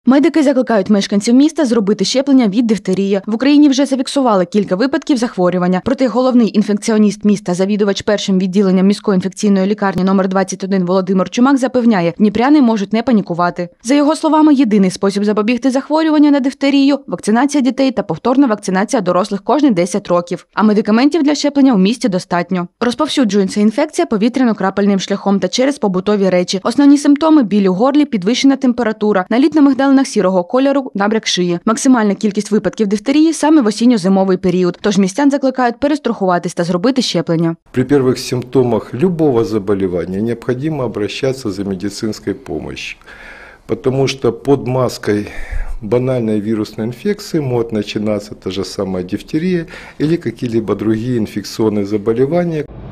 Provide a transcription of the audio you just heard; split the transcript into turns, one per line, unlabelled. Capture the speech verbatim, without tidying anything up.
Медики закликають мешканців міста зробити щеплення від дифтерії. В Україні вже зафіксували кілька випадків захворювання. Проте головний інфекціоніст міста, завідувач першим відділенням міської інфекційної лікарні номер двадцять один Володимир Чумак запевняє, дніпряни можуть не панікувати. За його словами, єдиний спосіб запобігти захворюванню на дифтерію – вакцинація дітей та повторна вакцинація дорослих кожні десять років. А медикаментів для щеплення у місті достатньо. Розповсюджується інфекція повітряно-крапельним шляхом та через побутові речі. Основні симптоми – біль у горлі, підвищена температура, наліт на мигдалинах сірого кольору, набряк шиї. Максимальна кількість випадків дифтерії саме в осінньо-зимовий період. Тож містян закликають перестрахуватись та зробити щеплення.
При перших симптомах любого заболевания необходимо обращаться за медицинской помощью, потому что под маской банальной вирусной инфекции может начинаться та же самая дифтерия или какие-либо другие инфекционные заболевания.